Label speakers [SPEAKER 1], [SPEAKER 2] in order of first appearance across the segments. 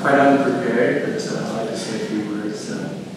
[SPEAKER 1] quite unprepared, but I'll just say a few words.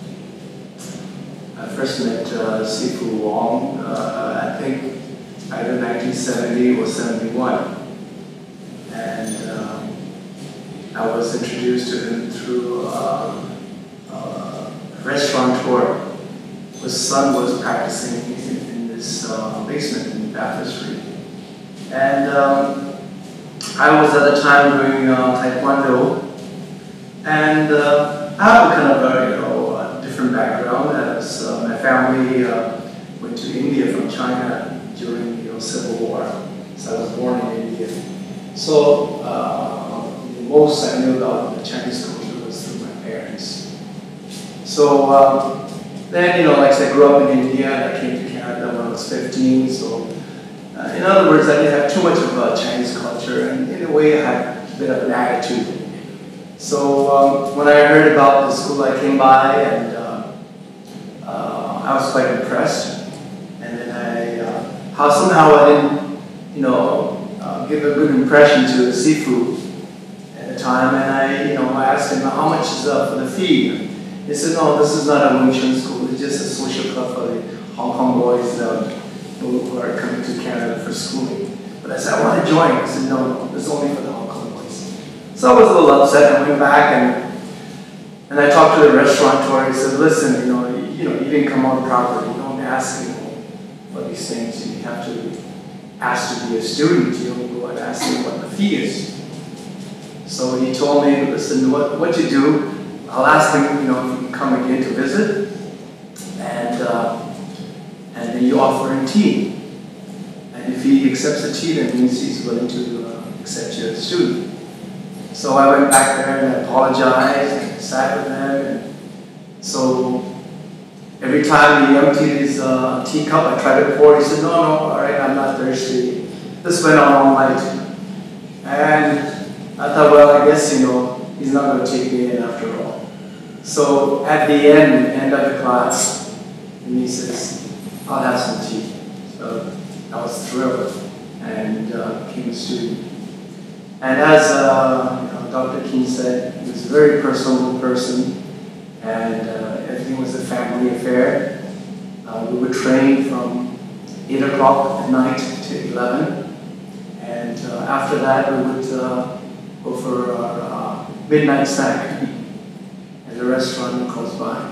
[SPEAKER 1] I first met Sifu Wong, I think either 1970 or 71. And I was introduced to him through a restaurateur. His son was practicing in this basement in Baptistry. And I was at the time doing Taekwondo. And I have a kind of a different background, as my family went to India from China during the Civil War. So I was born in India. So the most I knew about the Chinese culture was through my parents. So then, like I said, I grew up in India, and I came to Canada when I was 15. So in other words, I didn't have too much of Chinese culture, and in a way I had a bit of an attitude. So when I heard about the school, I came by, and I was quite impressed. And then somehow I didn't, give a good impression to the Sifu at the time, and I asked him how much is for the fee. He said, no, this is not a Wing Chun school. It's just a social club for the Hong Kong boys who are coming to Canada for schooling. But I said, I want to join. He said, no, it's only for the Hong Kong boys. So I was a little upset. I went back and I talked to the restaurateur. He said, listen, you didn't come on properly. You don't ask for these things. You have to ask to be a student. You don't go and ask me what the fee is. So he told me, listen, what you do, I'll ask him, if he can come again to visit, and then you offer him tea. And if he accepts the tea, that means he's willing to accept you as a student. So I went back there and I apologized and sat with him. And so every time he emptied his teacup, I tried to pour. He said, no, all right, I'm not thirsty. This went on all night. And I thought, well, I guess, he's not going to take me in after all. So at the end of the class, and he says, I'll have some tea. So I was thrilled and became a student. And as Dr. Keene said, he was a very personable person, and everything was a family affair. We would train from 8 o'clock at night to 11. And after that, we would go for our midnight snack at a restaurant close by.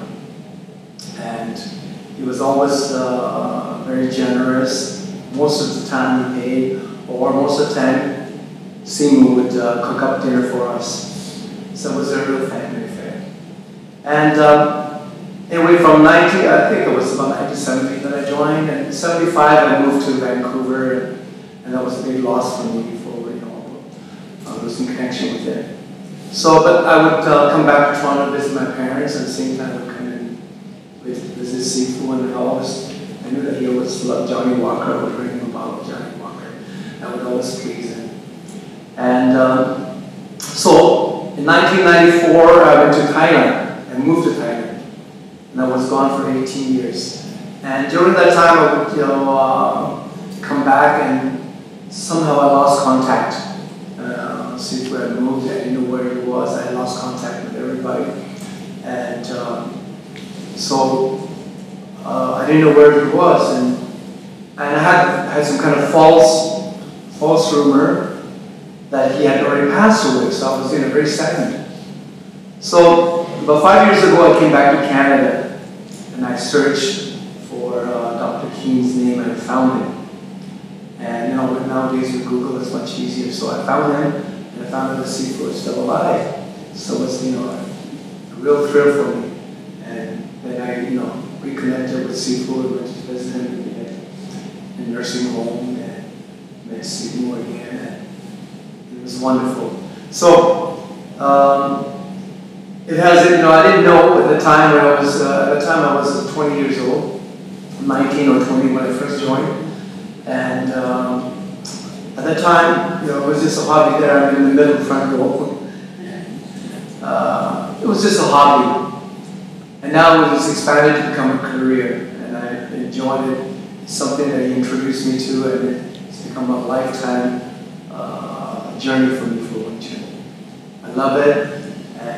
[SPEAKER 1] And he was always very generous. Most of the time he paid, or most of the time, Simu would cook up dinner for us. So it was a real family affair. And anyway, from I think it was about 1970 that I joined, and in 75 I moved to Vancouver, and that was a big loss for me for, losing connection with it. So, but I would come back to Toronto to visit my parents, and at the same time I would come in visit Sifu, and I knew that he always loved Johnny Walker. I would bring him a bottle of Johnny Walker. That would always please him. And so, in 1994, I went to Thailand and moved to Thailand. And I was gone for 18 years. And during that time, I would, come back, and somehow I lost contact. Sifu had moved, I didn't know where he was. I had lost contact with everybody. And so, I didn't know where he was. And I had some kind of false rumor that he had already passed away, so I was very saddened. So about 5 years ago, I came back to Canada, and I searched for Dr. Keene's name, and I found him. And nowadays with Google, it's much easier. So I found him, and I found that the Sifu was still alive. So it was a real thrill for me. And then I reconnected with Sifu and went to visit him in a nursing home, and met Sifu again. It was wonderful. So it has, I didn't know at the time when I was 20 years old, 19 or 20 when I first joined, and at that time, it was just a hobby there. I'm in the middle front row. It was just a hobby, and now it was expanded to become a career, and I enjoyed it. It's something that he introduced me to, and it's become a lifetime journey for me for Wing Chun. I love it,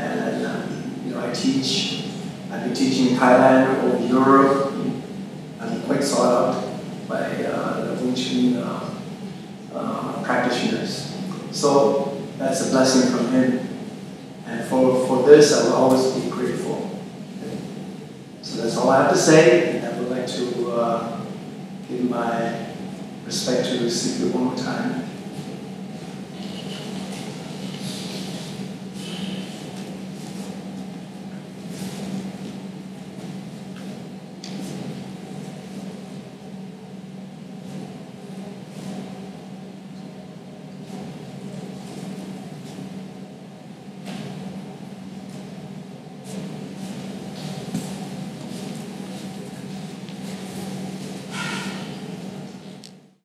[SPEAKER 1] I teach. I've been teaching in Thailand or Europe. I've been quite sought out by the Wing Chun practitioners. So that's a blessing from him. And for this, I will always be grateful. So that's all I have to say. And I would like to give my respect to Sifu one more time.